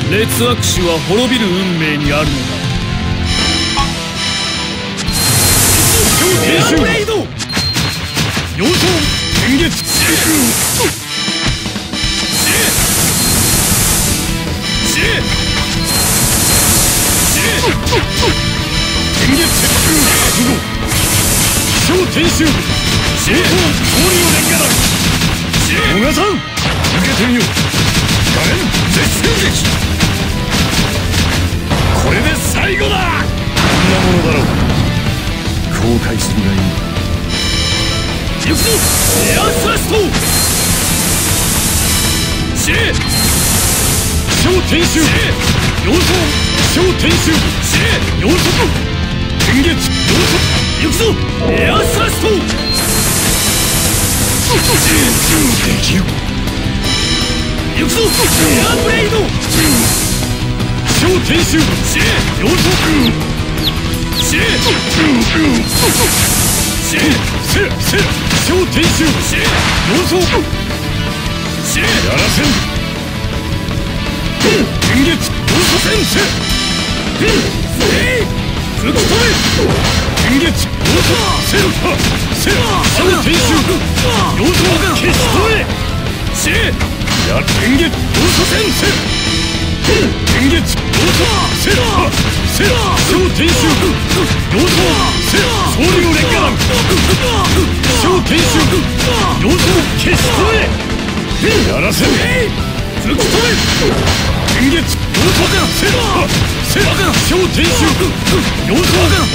劣悪種は滅びる運命にあるのだ。エアブレイド様相天月天月小天衆相当氷を連歌だ。小賀さん受けてみよう。画面絶襲撃。これで最後だ。こんなものだろう。後悔するがいい。行くぞエアスラスト。司令小天衆様相小天衆司令様相天月様相行くぞエアスラスト。できる。行くぞエアブレイド小天衆司令様相司令小天衆様相やらせん。天月様相先生吹き止め天月様相小天衆様相消し止めや天月様相先生天月様相小天衆様相総領連歌団小天衆様相消し止めやらせん。吹き止め天月様相小天衆様相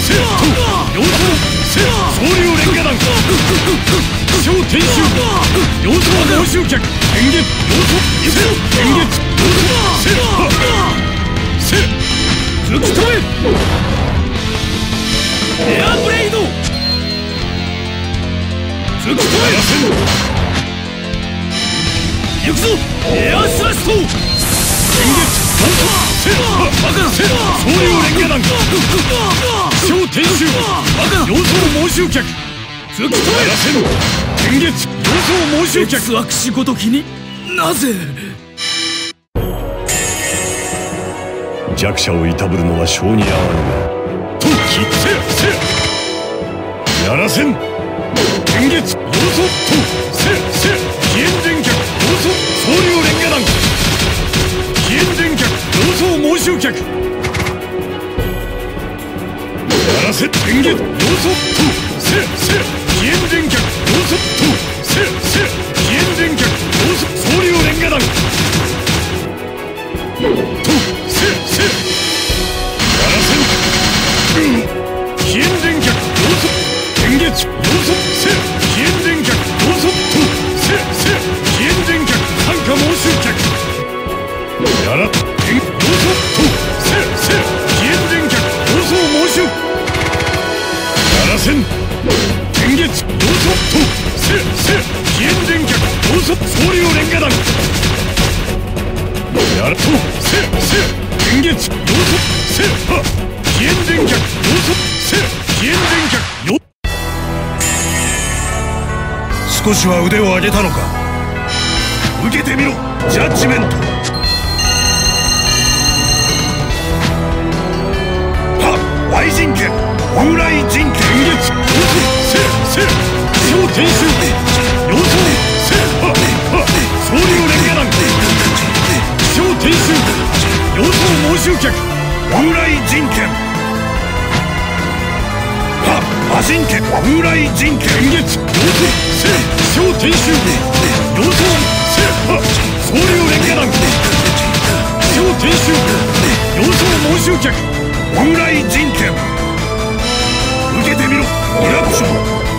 総領連歌団小天衆様相募集客天月様相天月様相吹き止めエアブレイド吹き止めやせん。行くぞエアスラスト。天月総領連歌団小天衆様相募集客吹き止めやせん。天月様相募集客劣悪種ごときになぜ。弱者をいたぶるのは性に合わぬがとやらせん。天月様相紀元電客様相総領連歌団紀元電客様相募集客やらせ。天月様相紀元電客様相紀元電客様相総領連歌団やらせん。紀元電客様相天月様相紀元電客様相紀元電客参加募集客やら天様相紀元電客様相募集やらせん。天月様相紀元電客様相総領連歌団やらと天月様相紀元電客様相紀元電客よ。少しは腕を上げたのか。受けてみろジャッジメント。は愛人権風来人権天月小天衆様相総領連歌団小天衆様相募集客風来人権魔人権風来人権天月小天衆様相総領連歌団小天衆様相募集客風来人権受けてみろリアクション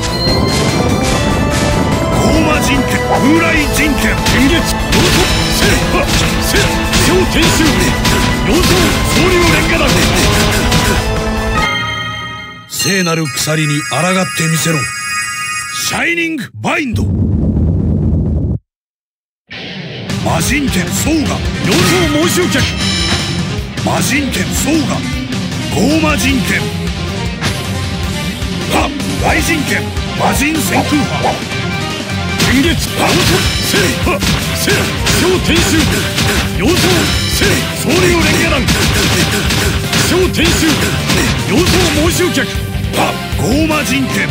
高魔人権風来人権天月小天衆様相総領連歌団聖なる鎖に抗ってみせろ。シャイニングバインド魔人剣ソウガ様相募集客魔人剣ソウガゴーマ人剣雷神剣魔人旋風波天月小天衆様相総流連下弾小天衆様相猛襲脚ゴーマ人剣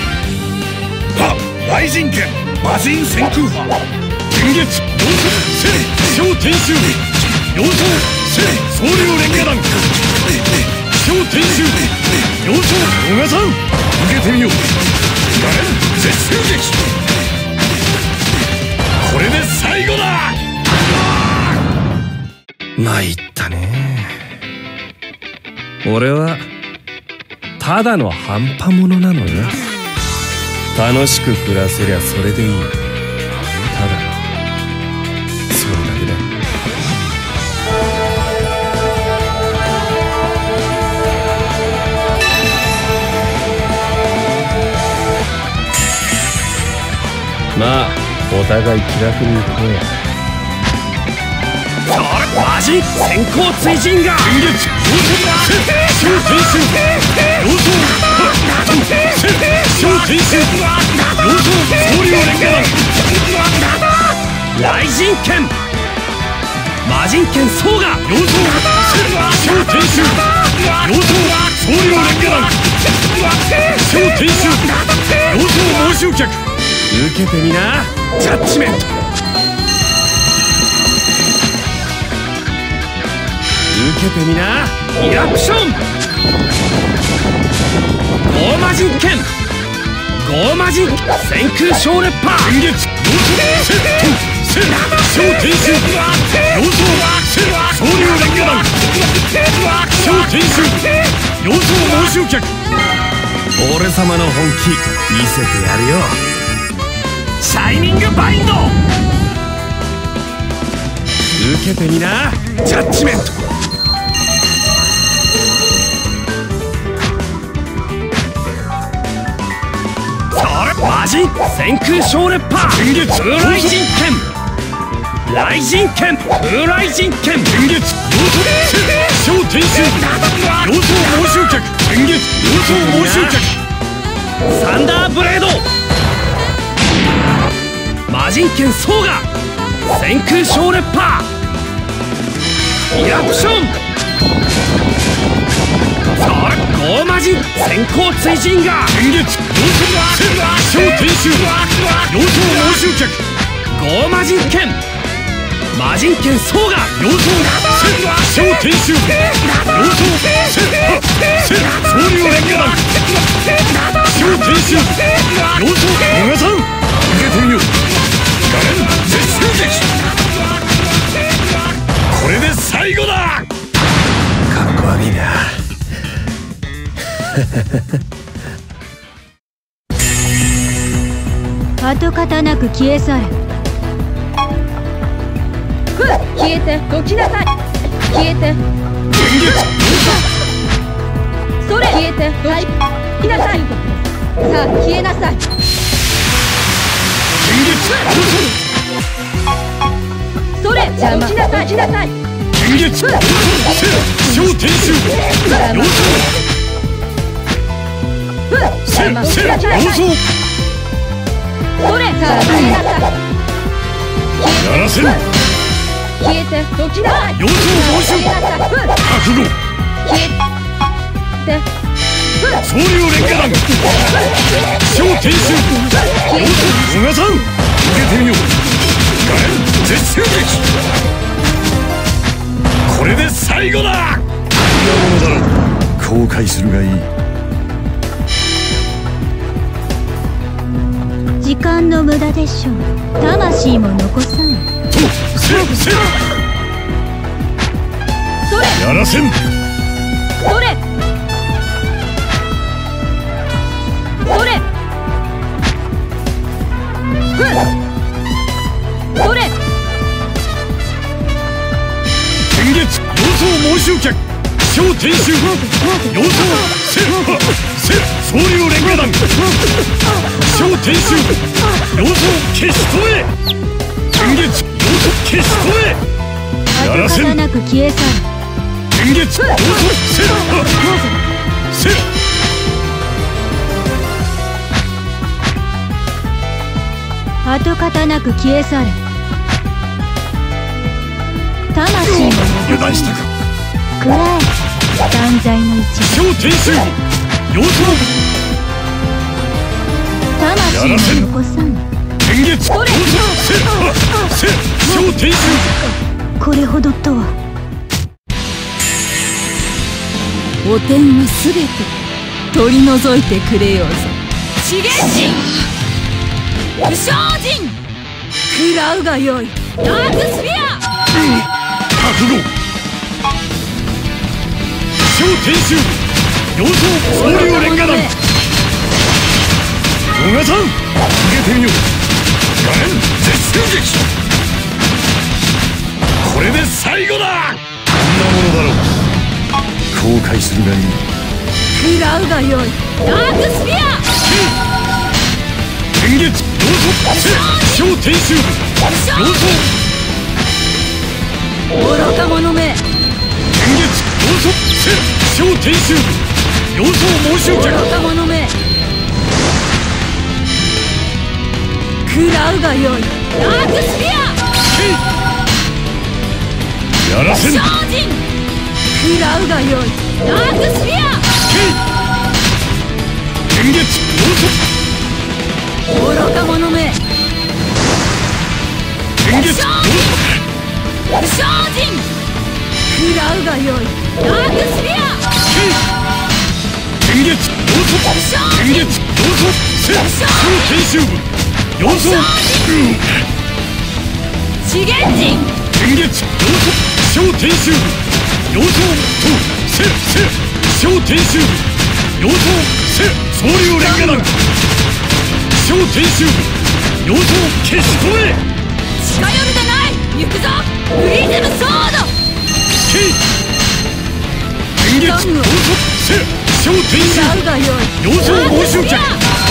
雷神剣魔人旋空波剣月小天衆様相総流連下弾小天衆様相小賀さん受けてみようガレン絶襲撃これで最後だ。 参ったね。俺はただの半端者なのよ。楽しく暮らせりゃそれでいい。ただそれだけだ。まあお互い気楽に行こうや。マジ先行追陣が剣月小天衆様相小天衆様相総流連下弾雷神剣魔人剣ソーガ様相小天衆様相総流連下弾小天衆様相猛襲脚受けてみなジャッジメント。受けてみなイラクションゴーマ人剣ゴーマ人先空小烈波剣月小天衆様相総流連下弾小天衆様相猛襲脚俺様の本気見せてやるよ。シャイニングバインド受けてみなジャッジメント。魔人先空小烈波剣月風雷神剣雷神剣風雷神剣剣月小天衆様相猛襲脚剣月様相猛襲脚サンダーブレード魔人剣ソーガ先空小烈波イラクションゴーマ人先行追陣が剣月小天衆様相猛襲脚ゴーマ人剣魔人剣ソーガ小天衆様相総流連下弾小天衆様相小賀さん受けてみようガレン絶襲撃これで最後だ。かっこ悪いな跡形なく消え去れ。消えてどきなさい。消えてそれ消えてどきなさい。さあ消えなさい。それ邪魔どきなさい。 剣月小天衆様相それさあ消えなさい。 やらせん消えてどきなさい。 様相猛襲覚悟消えて総流連下弾小天衆小賀さん受けてみようガレン絶襲撃これで最後だ。嫌者だろ後悔するがいい。 時間の無駄でしょう。魂も残さない。それやらせんそれそれそれ剣月様相猛襲脚小天衆様相総流連下弾小天衆様相消し止め剣月様相消し止めやらせん跡形なく消え去れ。 剣月様相跡形なく消え去れ。魂も残油断したか。 くらえ断罪の一小天守様相魂の残さん天月様相せ小天守これほどとは。 汚点はすべて取り除いてくれようぞ。資源人不祥人食らうがよい。ダークスフィア覚悟。小天守様相総領連歌団小賀さん逃げてみよう。画面絶戦撃これで最後だ。こんなものだろう。後悔するがいい。 食らうがよい。ダークスフィア天月小天守様相愚か者め。 天月小天守様相申し受け。 愚か者め食らうがよい。ダークスフィアやらせん。 精進食らうがよい。ダークスフィア天月愚か者め。 天月不祥人食らうがよい。ダークスフィア天月天月小天守様相資源人天月小天守様相小天守様相総領連歌団小天守様相消し込め。 近寄るでない。行くぞプリズムソード。 天月小天食らう守がよい。 様相申し受け。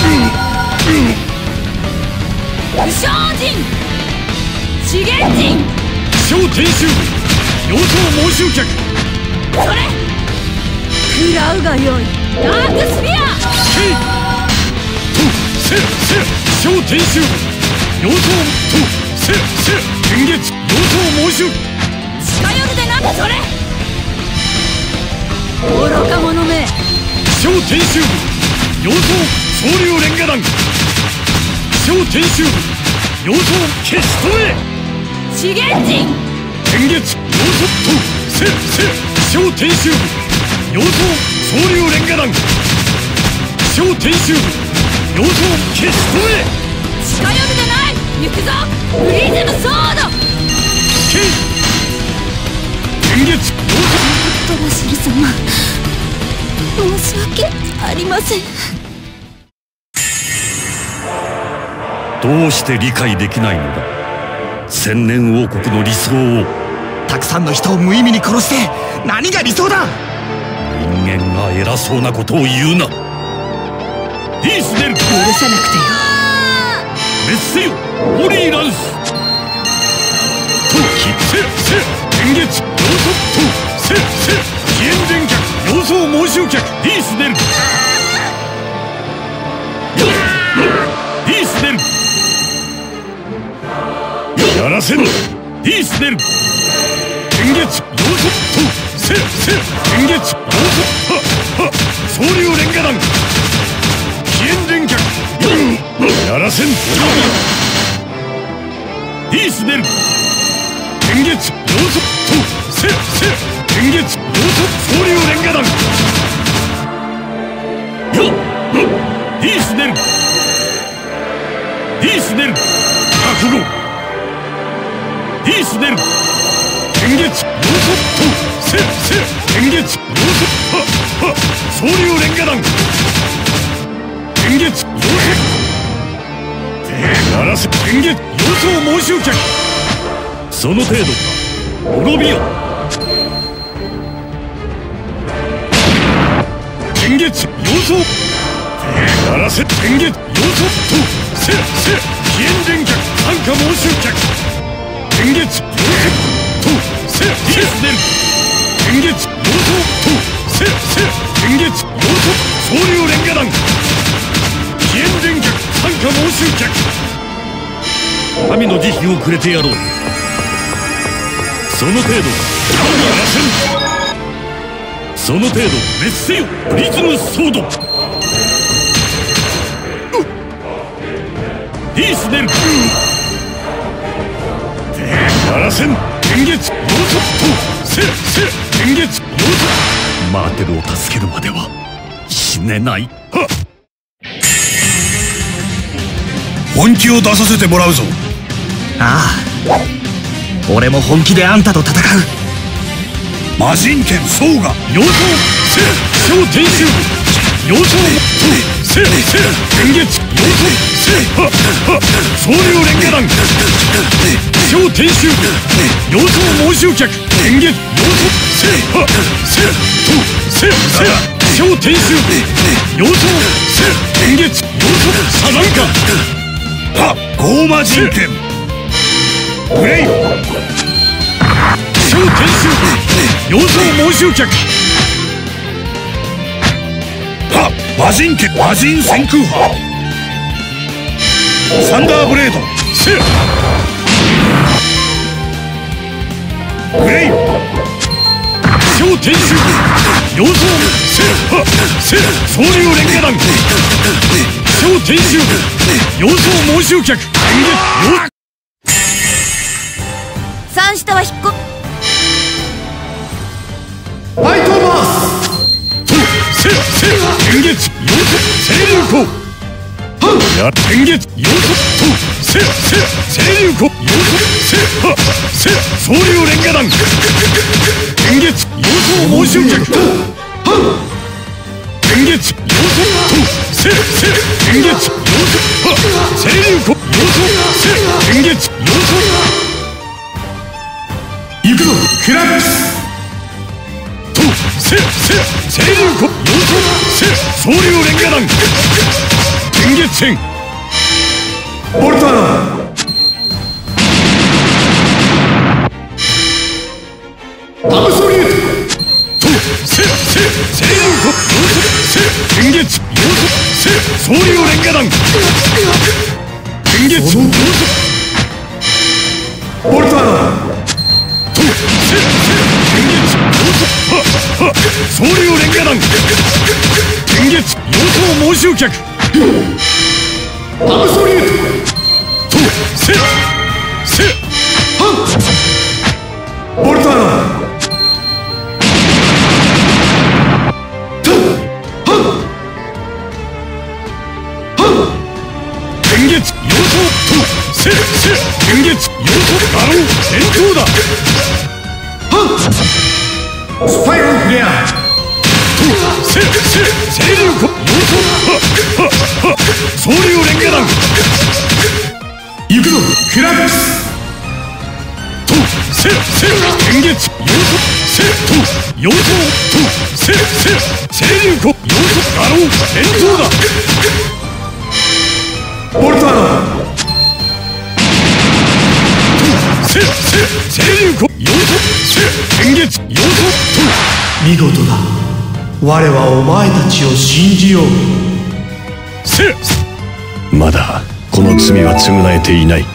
不祥人資源人小天守様相申し受け。 それ食らうがよい。ダークスフィア小天守様相天月様相申し受け。 近寄るでな。それ愚か者め。 小天守様相総領連歌団小天守様相消し止め。 資源人天月小天守様相総領連歌団小天守様相消し止め。 近寄るでない。行くぞプリズムソード。 天月トラシル様申し訳ありません。 どうして理解できないのだ。千年王国の理想を。 たくさんの人を無意味に殺して何が理想だ。 人間が偉そうなことを言うな。イースデル許さなくてよ。 滅せよホリーランス。 天月紀元前客様相申し受け。イースデルイースデルやらせろ。イースデル天月天月総領連歌団紀元前客やらせん。イースデル天月天月総領連歌団イースデルイースデル覚悟。イースデル天月天月総領連歌団天月やらせ。天月様相申し受け。 その程度か。滅びよ。 天月様相やらせ。天月様相紀元前客参加申し受け。天月イースデル天月様相天月様相総領連歌団紀元前客参加申し受け。 神の慈悲をくれてやろう。そその程度やらせん。その程度滅せよプリズムソード。ピース出る。やらせん。天月要素とせ天月要素。マーテルを助けるまでは死ねない。はっ、 本気を出させてもらうぞ。 ああ、俺も本気であんたと戦う。 魔人剣ソウが要素せ小天守要素とせ天月要素せはっはっ総領連下団小天守要素猛襲客天月要素せはっせとせ小天守要素せ天月要素サザンカはっゴーマ人剣ブレイ小天守要素猛襲客はっ魔人剣魔人旋空波サンダーブレードせブレイ小天守要素せはせ総領連下団小天守要素猛襲客天月要三下は引っ込ファイトマスとせ天月要素清流湖や天月要素とせ清流湖要素せはせ総領連下団天月要素猛襲客天月要素とせ天月要素は清流湖要素せ天月要素行くぞクラックスとせ清流湖要素せ総領連下団天月戦ボルターナアブソリューとせ清流湖要素せ天月要素せ総領連下団天月要素ボルターナとせ天月要素はっ総領連下団天月要素猛襲客アブソリューとせボルターナ天月要素とせ天月要素だろう戦闘だスパイラルフレアとせ清流湖要素はっ総領連下団行くぞクラックスとせ天月要素せと要素とせ清流湖要素だろう戦闘だボルターナせ清流湖要素せ天月要素見事だ我はお前たちを信じようせまだこの罪は償えていない。